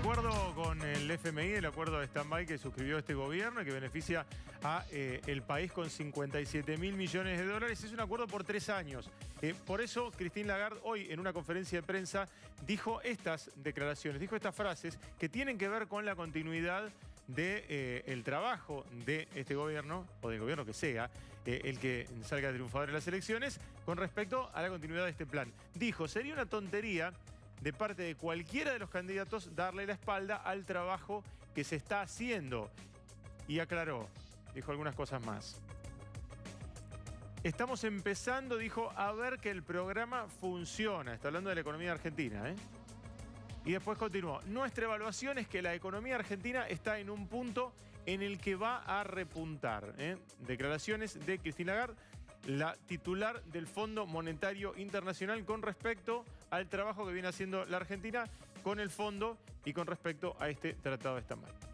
acuerdo con el FMI, el acuerdo de stand-by que suscribió este gobierno y que beneficia a el país con 57.000 millones de dólares, es un acuerdo por 3 años. Por eso, Christine Lagarde hoy en una conferencia de prensa dijo estas declaraciones, dijo estas frases que tienen que ver con la continuidad del trabajo de este gobierno, o del gobierno que sea, el que salga triunfador en las elecciones, con respecto a la continuidad de este plan. Dijo, sería una tontería de parte de cualquiera de los candidatos darle la espalda al trabajo que se está haciendo. Y aclaró, dijo algunas cosas más. Estamos empezando, dijo, a ver que el programa funciona. Está hablando de la economía argentina, ¿eh? Y después continuó. Nuestra evaluación es que la economía argentina está en un punto en el que va a repuntar, ¿eh? Declaraciones de Christine Lagarde, la titular del Fondo Monetario Internacional, con respecto al trabajo que viene haciendo la Argentina con el fondo y con respecto a este tratado de stand-by.